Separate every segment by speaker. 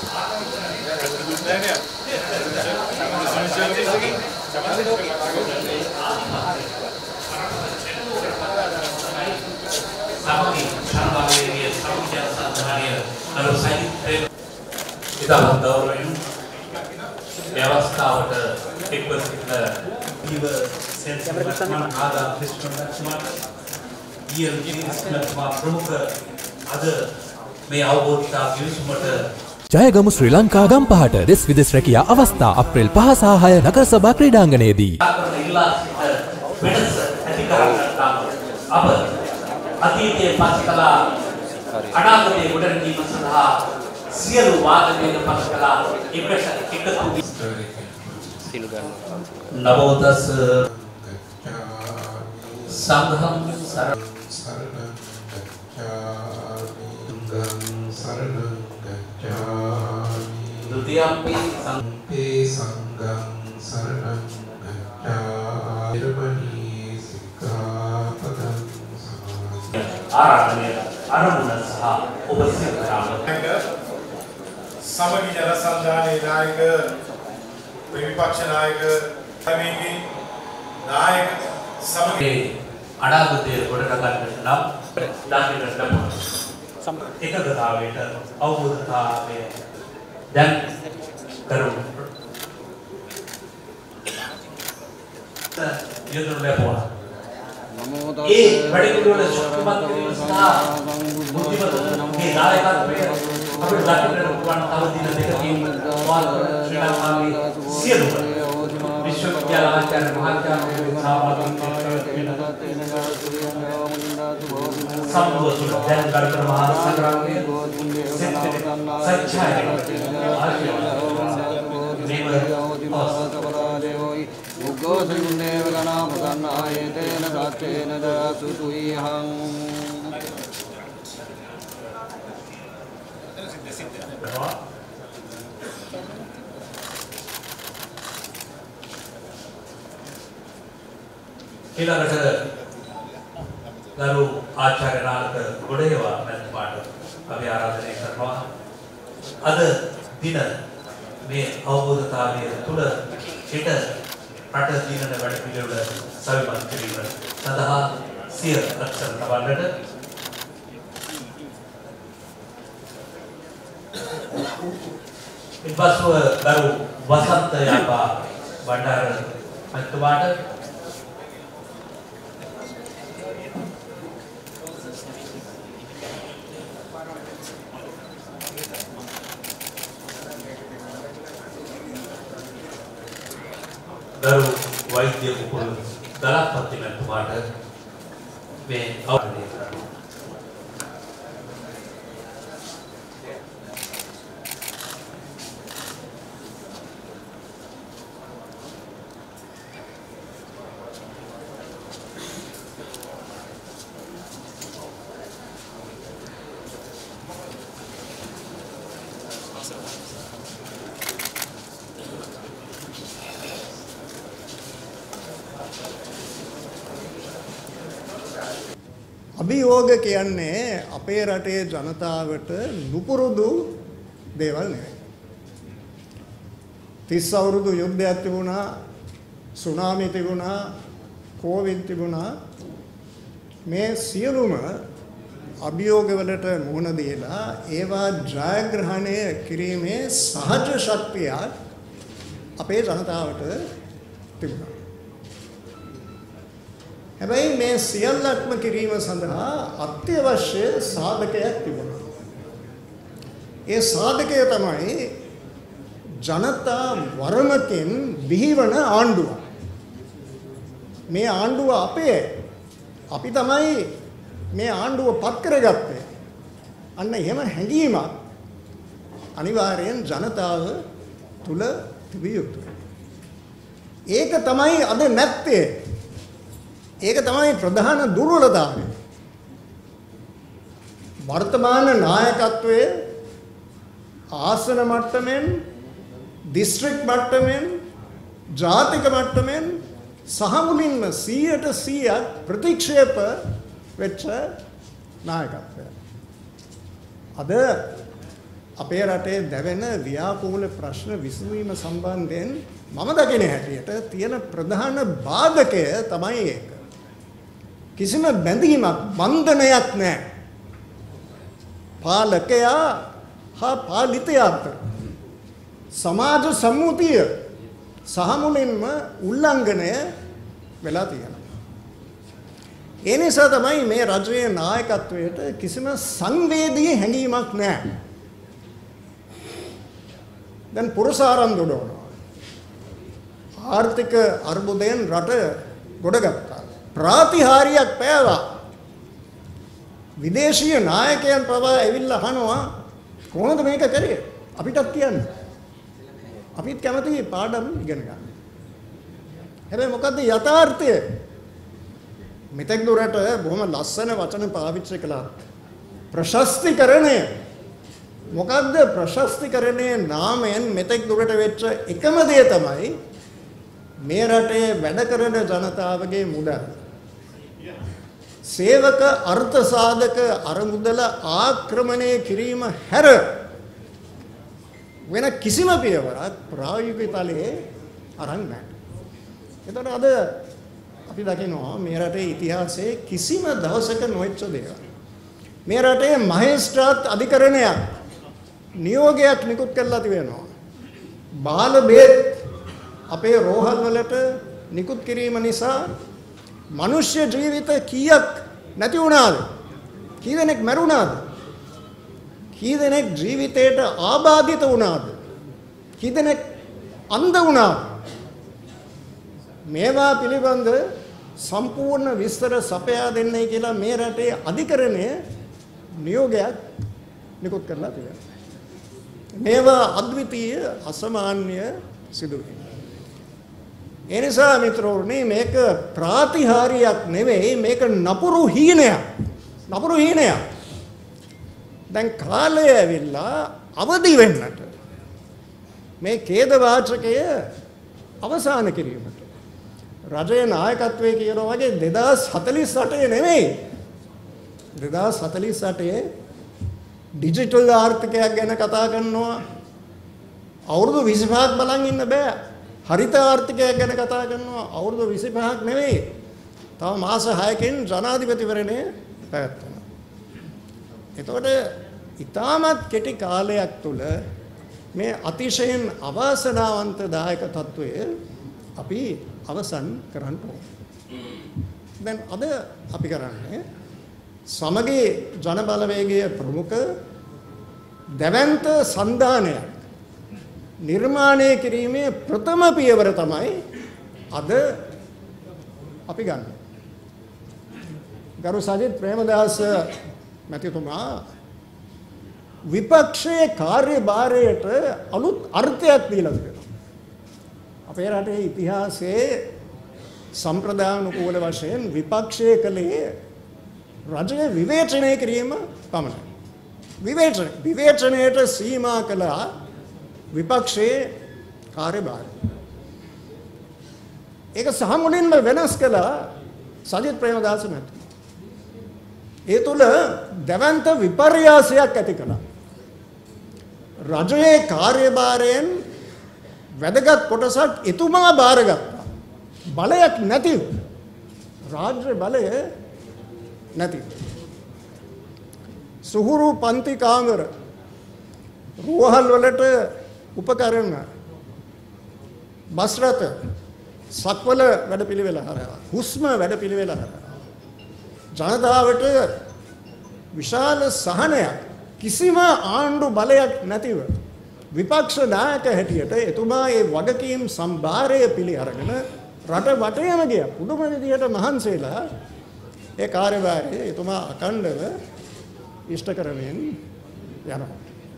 Speaker 1: व्यवस्थाවට එක්ව සිටින ඊව සෙන්සර්මන් ආදා ක්‍රිස්තුමතුමා ඊයල් ජීවිස්මතුමා ප්‍රමුඛ අද මේ අවබෝධතා කිවිසුමට
Speaker 2: ජයගමු ශ්‍රී ලංකා ගම්පහට දෙස් විදෙස් රැකියා අවස්ථා අප්‍රේල් 5 සහ 6 නගර සභා ක්‍රීඩාංගණයේදී
Speaker 1: අප අතීතයේ පස්කලා අනාගතයේ ගොඩනැගීම සඳහා සියලු වාදනයක පස්කලා එකතු නමෝ තස් සංඝං සරණං ගච්ඡාමි ဒုတိယ පි සංඝං සරණං ගච්ඡාමි සික්ඛාපදං ආරාධනය අරමුණ සහ ඔබ සිතාම
Speaker 3: සමගි ජන සංධානයේ නායක විපක්ෂ නායක තමේගේ නායක සමගි
Speaker 1: අනාගතයේ ගොඩනගන්නට නම් දකින්නට ලැබුණා එකගතාවයට අවබෝධතාවය දැන් කරමු යොදනු ලැබුණා ඒ වැඩිදුරට ශක්තිමත් කිරීම සඳහා බුද්ධිමතුන්ගේ නායකත්වය අපිට දකින්නට පුළුවන් තව දින දෙකකින් ශ්‍රී ලංකාවේ සියලුම විශ්වවිද්‍යාල ආචාර්ය මහාචාර්ය සම්බෝධි දැන් ගරුතර මහා සංග්‍රාමයේ සත්‍යය ඊළඟට ගරු ආචාර්ය නායක ගොඩේවා මහත්මයාට අපි ආරාධනය කරනවා අද දින මේ අවබෝධතාවය තුළ සිට රට දිනන වැඩ පිළිවෙල සවිමත් කිරීම සඳහා සිය අත්සන් තබන්නට ඉන්පසුව ගරු වසන්ත යාපා බණ්ඩාර මහත්මයාට ගරු වෛද්‍ය කුකුල් දලපති මහත්මයාට මේ අවධානය කරනවා.
Speaker 4: අභියෝග කියන්නේ අපේ රටේ ජනතාවට නුපුරුදු දේවල් නෙවෙයි. 30 අවුරුදු යුද්ධයක් තිබුණා, සුනාමි තිබුණා, කොවිඩ් තිබුණා. මේ සියලුම අභියෝගවලට මුහුණ දීලා ඒවා ජයග්‍රහණය කිරීමේ සහජ ශක්තියක් අපේ ජනතාවට තිබුණා. හැබැයි මේ සියල්ලක්ම කිරීම සඳහා අත්‍යවශ්‍ය සාධකයක් තිබුණා. ඒ සාධකය තමයි ජනතා වරමකින් බිහිවන ආණ්ඩුව. මේ ආණ්ඩුව අපේ. අපි තමයි මේ ආණ්ඩුව පත් කරගත්තේ. අන්න එහෙම හැඟීමක් අනිවාර්යෙන් ජනතාව තුල තිබිය යුතුයි. ඒක තමයි අද නැත්තේ. ඒක තමයි ප්‍රධාන දුර්වලතාවය. වර්තමාන නායකත්වයේ ආසන මට්ටමින්, දිස්ත්‍රික් මට්ටමින්, ජාතික මට්ටමින් සහ මුලින්ම 100% ප්‍රතික්ෂේප වෙච්ච නායකත්වය. අද අපේ රටේ දැවෙන ව්‍යාකූල ප්‍රශ්න විසඳීම සම්බන්ධයෙන් මම දකින හැටියට තියෙන ප්‍රධාන බාධකය තමයි ඒක. කිසිම බැඳීමක් බන්ධනයක් නැහැ. පාලකයා හා පාලිතයා අතර සමාජ සම්මුතිය සහ මුලින්ම උල්ලංඝනය වෙලා තියෙනවා. ඒ නිසා තමයි මේ රජයේ නායකත්වයට කිසිම සංවේදී හැඟීමක් නැහැ. දැන් පුරසාරම් දොඩවනවා. ආර්ථික අර්බුදයෙන් රට ගොඩගත්තා. ප්‍රාතිහාර්යයක් පෑවා. විදේශීය නායකයන් පවා ඇවිල්ලා අහනවා කොහොමද මේක කරේ? අපිටත් කියන්න. අපිත් කැමති පාඩම් ඉගෙන ගන්න. හැබැයි මොකද්ද යථාර්ථය? මෙතෙක් දුරට බොහොම ලස්සන වචන පාවිච්චි කළා. ප්‍රශස්තිකරණය. මොකද්ද ප්‍රශස්තිකරණයේ නාමයෙන් මෙතෙක් දුරට වෙච්ච එකම දේ තමයි මේ රටේ වැඩ කරන ජනතාවගේ මුදල්. සේවක අර්ථ සාධක අරමුදල ආක්‍රමණය කිරීම හැර වෙන කිසිම පියවරක් ප්‍රායෝගික තලයේ අරන් නැහැ. එතකොට අද අපි දකිනවා මේ රටේ ඉතිහාසයේ කිසිම දවසක නොවෙච්ච දේවල්. මේ රටේ මහේස්ත්‍රාත් අධිකරණයක් නියෝගයක් නිකුත් කරලා තිබෙනවා. බාල බේත් අපේ රෝහල් වලට නිකුත් කිරීම නිසා මනුෂ්‍ය ජීවිත කීයක් නැති වුණාද? කී දෙනෙක් මැරුණාද? කී දෙනෙක් ජීවිතයට ආබාධිත වුණාද? කී දෙනෙක් අන්ධ වුණාද? මේවා පිළිබඳ සම්පූර්ණ විස්තර සපයා දෙන්නයි කියලා මේ රටේ අධිකරණය නියෝගයක් නිකුත් කරලා තියෙනවා. මේවා අද්විතීය අසමාන්‍ය සිදුවීම්. ඒ නිසා මිත්‍රෝනි මේක ප්‍රාතිහාර්යයක් නෙවෙයි මේක නපුරු හීනයක්. නපුරු හීනයක්. දැන් කාලය ඇවිල්ලා අවදි වෙන්නට මේ ඛේද වාචකය අවසන් කිරීමට රජයේ නායකත්වයේ කියනවා වගේ 2048 නෙවෙයි 2048 ඩිජිටල් ආර්ථිකයක් ගැන කතා කරනවා. අවුරුදු 25ක් බලන් ඉන්න බෑ. හරිත ආර්ථිකයක් ගැන කතා කරනවා. අවුරුදු 25ක් නෙවෙයි. තව මාස 6කින් ජනාධිපතිවරණය පැවැත්වෙනවා. එතකොට ඊටමත් කෙටි කාලයක් තුල මේ අතිශයින් අවාසනාවන්ත දායක තත්වය අපි අවසන් කරන්න ඕනේ. දැන් අද අපි කරන්නේ සමගී ජන බලවේගයේ ප්‍රමුඛ දැවැන්ත සන්ධානයක් නිර්මාණය කිරීමේ ප්‍රථම පියවර තමයි අද අපි ගන්න. ගරු සජිත් ප්‍රේමදාස මැතිතුමා විපක්ෂයේ කාර්යභාරයට අලුත් අර්ථයක් දීලා තිබෙනවා. අපේ රටේ ඉතිහාසයේ සම්ප්‍රදායානුකූල වශයෙන් විපක්ෂයේ කලේ රජය විවේචනය කිරීම පමණයි. විවේචනයට සීමා කළා විපක්ෂයේ කාර්යභාරය. ඒක සහමුලින්ම වෙනස් කළා සජිත් ප්‍රේමදාස මැතිතුමා. ඒ තුළ දැවැන්ත විපර්යාසයක් ඇති කළා. රජයේ කාර්යභාරයෙන් වැදගත් කොටසක් එතුමා බාරගත්තා. බලයක් නැතිව රාජ්‍ය බලය නැතිව සුහුරු පන්ති කාමර රෝහල් වලට උපකරණ බස් රථ සක්වල වැඩපිළිවෙල හරහා හුස්ම වැඩපිළිවෙල හරහා ජනතාවට විශාල සහනයක් කිසිම ආණ්ඩු බලයක් නැතිව විපක්ෂ නායක හැටියට එතුමා ඒ වගකීම් සම්භාරය පිළි අරගෙන රට වටේම ගියා. පුදුම විදියට මහන්සියලා ඒ කාර්යභාරය එතුමා අඛණ්ඩව ඉෂ්ට කරමින් යනවා.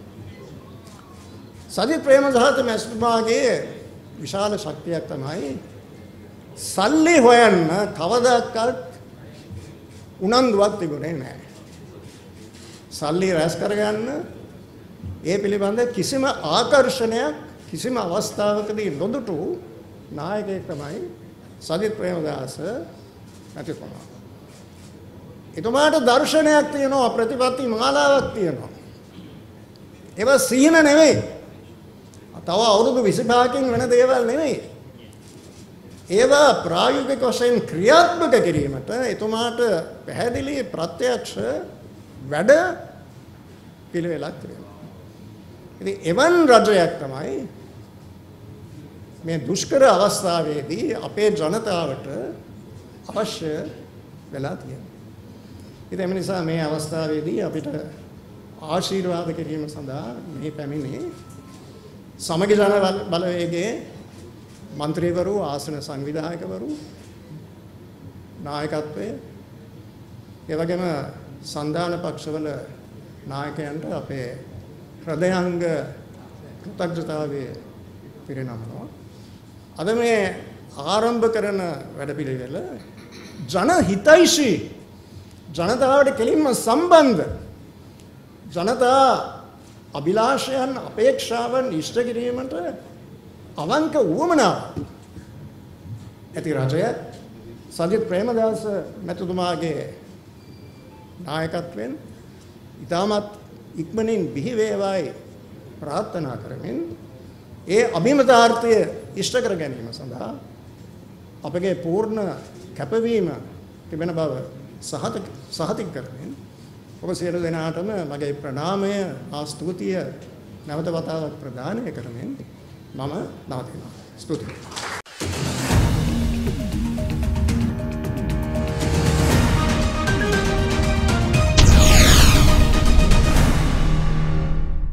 Speaker 4: සජිත් ප්‍රේමදාස මැතිතුමාගේ විශාල ශක්තියක් තමයි සල්ලි හොයන්න කවදාකවත් උනන්දුවක් තිබුණේ නැහැ. සල්ලි රැස් කරගන්න ඒ පිළිබඳ කිසිම ආකර්ෂණයක් කිසිම අවස්ථාවකදී නොදුටු නායකයෙක් තමයි සජිත් ප්‍රේමදාස මැතිතුමා. එතුමාට දර්ශනයක් තියෙනවා ප්‍රතිපත්ති මාලාවක් තියෙනවා. ඒවා සිහින නෙවෙයි. තව අවුරුදු 25කින් වෙන දේවල් නෙවෙයි. ඒවා ප්‍රායෝගික වශයෙන් ක්‍රියාත්මක කිරීමට එතුමාට පැහැදිලි ප්‍රත්‍යක්ෂ වැඩ පිළිවෙලක් තියෙනවා. ඉතින් එවන් රජයක් තමයි මේ දුෂ්කර අවස්ථාවේදී අපේ ජනතාවට අවශ්‍ය වෙලා තියෙනවා. ඉතින් එම නිසා මේ අවස්ථාවේදී අපිට ආශිර්වාද කිරීම සඳහා මේ පැමිණේ සමගි ජන බලවේගයේ මන්ත්‍රීවරු ආසන සංවිධායකවරු නායකත්වයේ ඒ වගේම සන්දාන පක්ෂවල නායකයන්ට අපේ හෘදයාංග කෘතඥතාවය පිරිනමනවා. අද මේ ආරම්භ කරන වැඩපිළිවෙල ජනහිතයිෂී ජනතාවට කෙලින්ම සම්බන්ධ ජනතා අභිලාෂයන් අපේක්ෂාවන් ඉෂ්ට කිරීමට අවංක වුවමනාවක් ඇති රජය සජිත් ප්‍රේමදාස මැතිතුමාගේ නායකත්වයෙන් ඉතාමත් ඉක්මනින් බිහි වේවායි ප්‍රාර්ථනා කරමින් ඒ අභිමතාර්ථය ඉෂ්ට කර ගැනීම සඳහා අපගේ පූර්ණ කැපවීම තිබෙන බව සහතික කරමින් ඔබ සියලු දෙනාටම මගේ ප්‍රණාමය හා ස්තුතිය නැවත වතාවක් ප්‍රදානය කරමින් මම නවතිනවා. ස්තුතියි.